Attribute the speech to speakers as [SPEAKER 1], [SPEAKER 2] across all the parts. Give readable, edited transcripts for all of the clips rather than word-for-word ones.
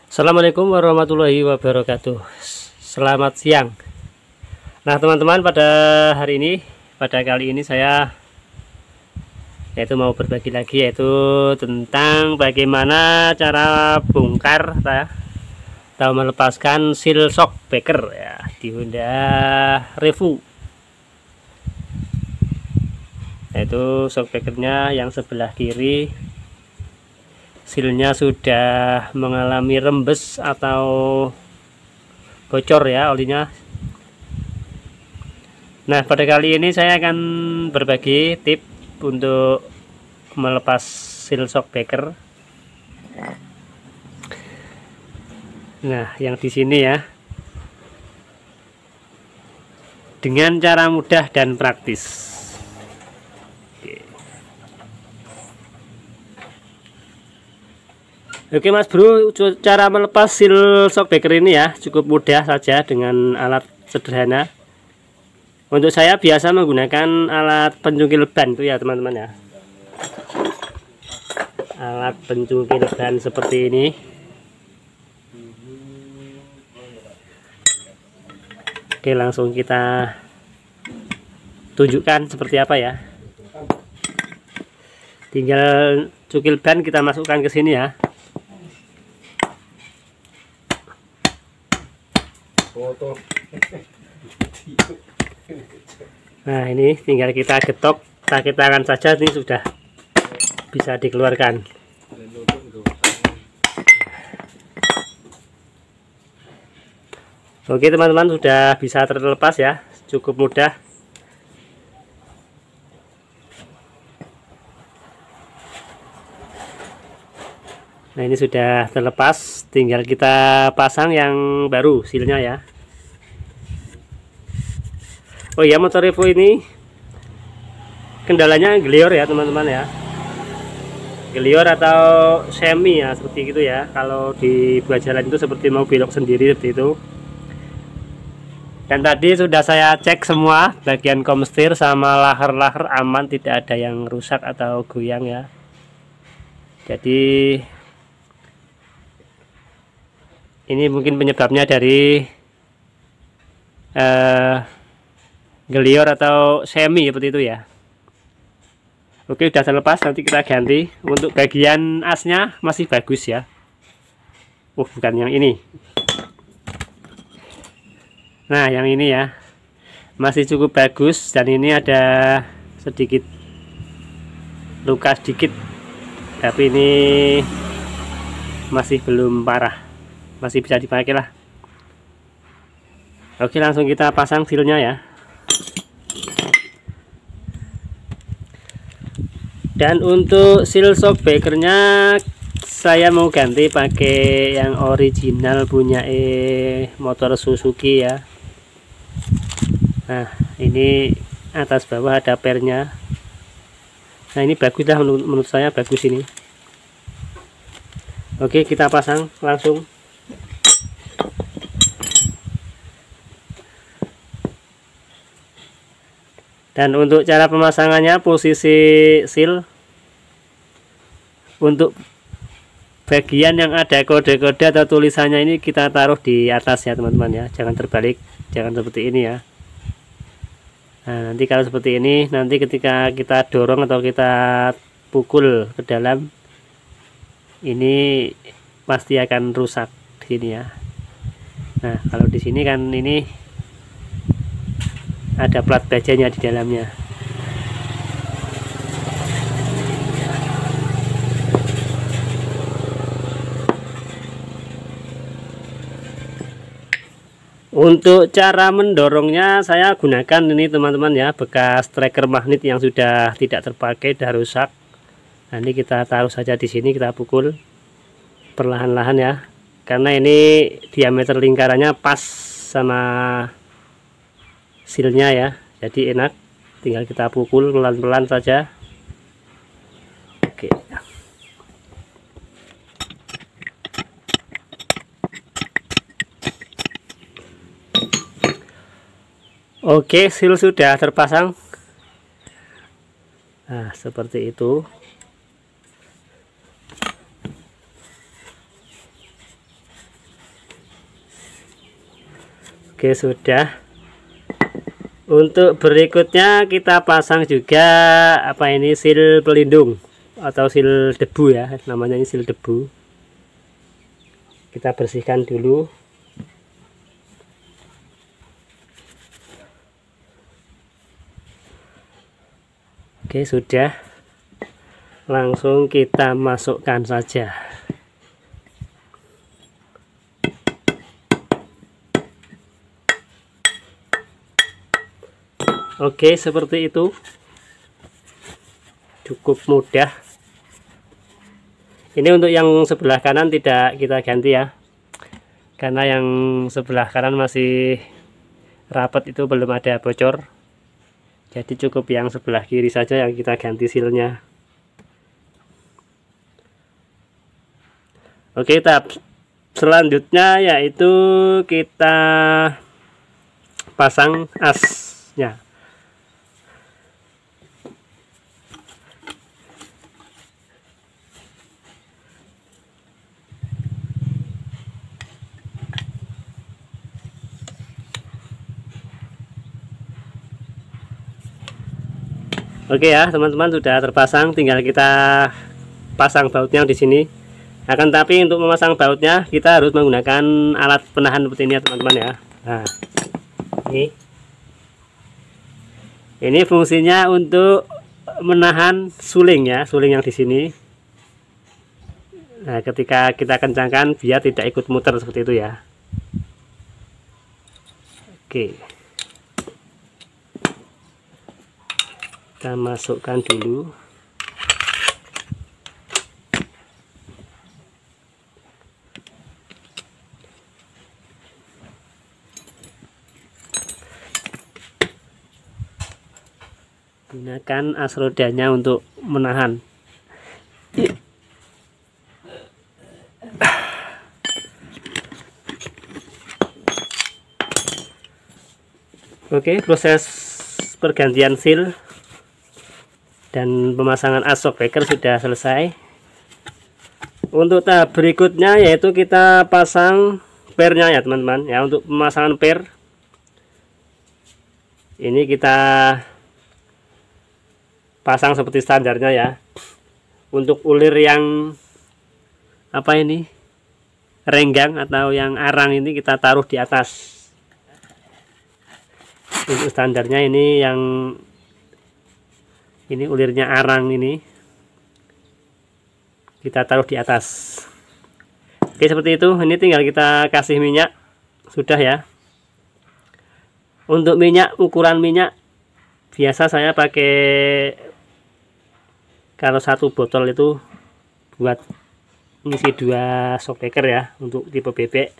[SPEAKER 1] Assalamualaikum warahmatullahi wabarakatuh. Selamat siang. Nah teman-teman, pada kali ini saya mau berbagi lagi, yaitu tentang bagaimana cara bongkar atau melepaskan seal shock breaker ya di Honda Revo. Yaitu shock breakernya yang sebelah kiri sealnya sudah mengalami rembes atau bocor ya olinya. Nah pada kali ini saya akan berbagi tip untuk melepas seal shock breaker. Nah yang di sini ya, dengan cara mudah dan praktis. Oke Mas Bro, cara melepas seal shock breaker ini ya cukup mudah saja dengan alat sederhana. Untuk saya biasa menggunakan alat pencungkil ban itu ya teman-teman ya. Alat pencungkil ban seperti ini. Oke, langsung kita tunjukkan seperti apa ya. Tinggal cungkil ban kita masukkan ke sini ya. Nah ini tinggal kita getok pakai tangan saja, ini sudah bisa dikeluarkan. Oke teman-teman, sudah bisa terlepas ya, cukup mudah. Nah ini sudah terlepas, tinggal kita pasang yang baru sealnya ya. Oh ya, motor Revo ini kendalanya gelior ya teman-teman ya, gelior atau semi ya, seperti itu ya. Kalau dibuat jalan itu seperti mau belok sendiri seperti itu. Dan tadi sudah saya cek semua bagian komstir sama laher-laher aman, tidak ada yang rusak atau goyang ya. Jadi ini mungkin penyebabnya dari gelior atau semi seperti itu ya. Oke, sudah terlepas, nanti kita ganti. Untuk bagian asnya masih bagus ya. Bukan yang ini. Nah yang ini ya masih cukup bagus, dan ini ada sedikit luka sedikit, tapi ini masih belum parah, masih bisa dipakai lah. Oke, langsung kita pasang sealnya ya. Dan untuk seal shock breakernya saya mau ganti pakai yang original punya motor Suzuki ya. Nah ini atas bawah ada pernya. Nah ini bagus lah, menurut saya bagus ini. Oke, kita pasang langsung. Dan untuk cara pemasangannya, posisi seal untuk bagian yang ada kode-kode atau tulisannya ini kita taruh di atas ya teman-teman ya, jangan terbalik, jangan seperti ini ya. Nah nanti kalau seperti ini, nanti ketika kita dorong atau kita pukul ke dalam, ini pasti akan rusak di sini ya. Nah kalau di sini kan ini ada plat bajanya di dalamnya. Untuk cara mendorongnya saya gunakan ini teman-teman ya, bekas tracker magnet yang sudah tidak terpakai, sudah rusak. Nah ini kita taruh saja di sini, kita pukul perlahan-lahan ya, karena ini diameter lingkarannya pas sama sealnya ya, jadi enak, tinggal kita pukul pelan-pelan saja. Oke. Oke, seal sudah terpasang. Nah seperti itu. Oke, sudah. Untuk berikutnya kita pasang juga apa ini, sil pelindung atau sil debu ya, namanya ini sil debu. Kita bersihkan dulu. Oke, sudah. Langsung kita masukkan saja. Oke, seperti itu. Cukup mudah. Ini untuk yang sebelah kanan tidak kita ganti ya, karena yang sebelah kanan masih rapat, itu belum ada bocor. Jadi cukup yang sebelah kiri saja yang kita ganti silnya. Oke, tahap selanjutnya yaitu kita pasang asnya. Oke ya teman-teman, sudah terpasang, tinggal kita pasang bautnya di sini. Akan tapi untuk memasang bautnya kita harus menggunakan alat penahan seperti ini ya teman-teman ya. Nah, ini fungsinya untuk menahan suling ya, suling yang di sini. Nah, ketika kita kencangkan biar tidak ikut muter seperti itu ya. Oke, kita masukkan dulu. Gunakan as rodanya untuk menahan. Oke, proses pergantian seal dan pemasangan as shockbreaker sudah selesai. Untuk tahap berikutnya yaitu kita pasang pernya ya teman-teman ya. Untuk pemasangan per ini kita pasang seperti standarnya ya. Untuk ulir yang apa ini, renggang atau yang arang, ini kita taruh di atas. Untuk standarnya ini yang ini ulirnya arang, ini kita taruh di atas. Oke, seperti itu. Ini tinggal kita kasih minyak, sudah ya. Untuk minyak, ukuran minyak biasa saya pakai, kalau satu botol itu buat ngisi 2 shockbreaker ya, untuk tipe bebek.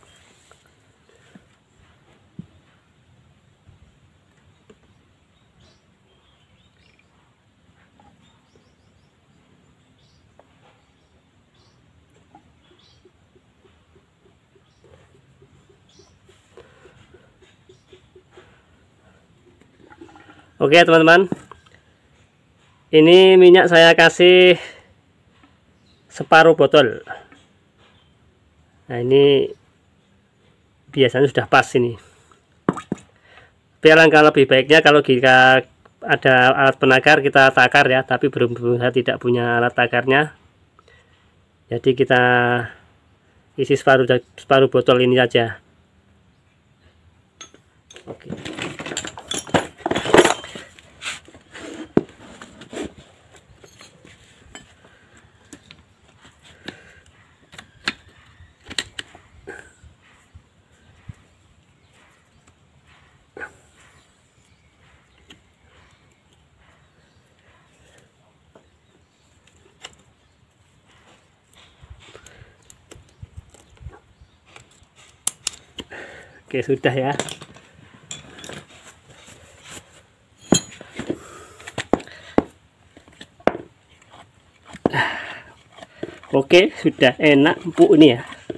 [SPEAKER 1] Oke teman-teman, ini minyak saya kasih separuh botol. Nah, ini biasanya sudah pas ini. Tapi alangkah lebih baiknya kalau jika ada alat penakar kita takar ya, tapi berhubung saya tidak punya alat takarnya, jadi kita isi separuh botol ini saja. Oke. Oke, sudah ya. Oke, sudah enak empuk ini ya.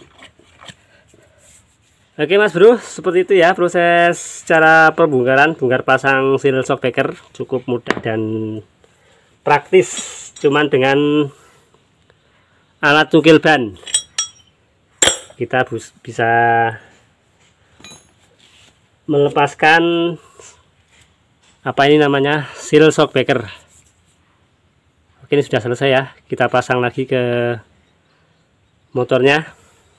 [SPEAKER 1] Oke Mas Bro, seperti itu ya proses cara bongkar pasang seal shockbreaker. Cukup mudah dan praktis, cuman dengan alat cukil ban kita bisa melepaskan apa ini namanya, seal shock breaker. Oke, ini sudah selesai ya. Kita pasang lagi ke motornya.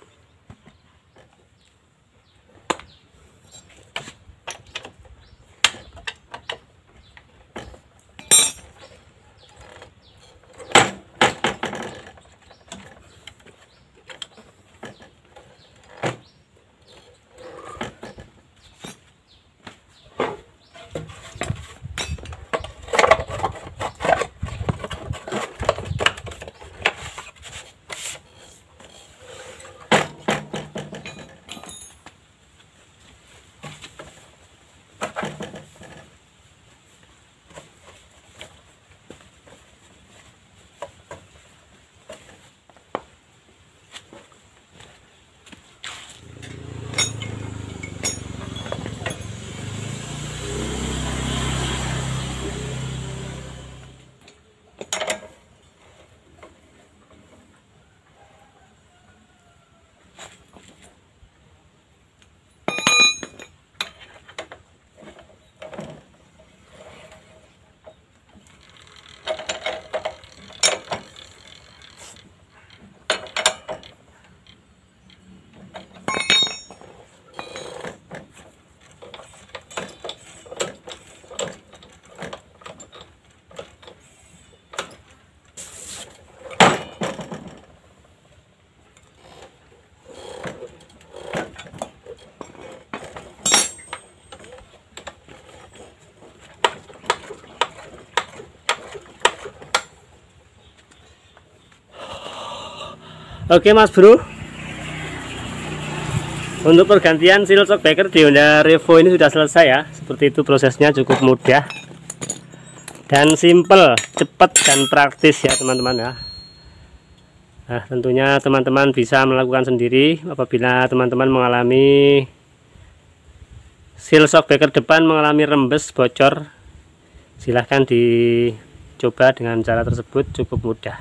[SPEAKER 1] Oke Mas Bro, untuk pergantian seal shock breaker di Honda Revo ini sudah selesai ya. Seperti itu prosesnya, cukup mudah dan simple, cepat dan praktis ya teman-teman ya. Nah, tentunya teman-teman bisa melakukan sendiri apabila teman-teman mengalami seal shock breaker depan mengalami rembes bocor. Silahkan dicoba dengan cara tersebut, cukup mudah.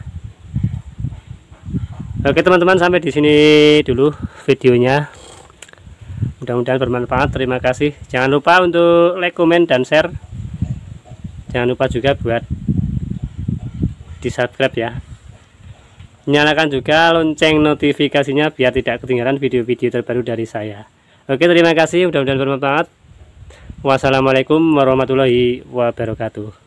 [SPEAKER 1] Oke teman-teman, sampai di sini dulu videonya. Mudah-mudahan bermanfaat. Terima kasih. Jangan lupa untuk like, komen, dan share. Jangan lupa juga buat di subscribe ya. Nyalakan juga lonceng notifikasinya biar tidak ketinggalan video-video terbaru dari saya. Oke, terima kasih. Mudah-mudahan bermanfaat. Wassalamualaikum warahmatullahi wabarakatuh.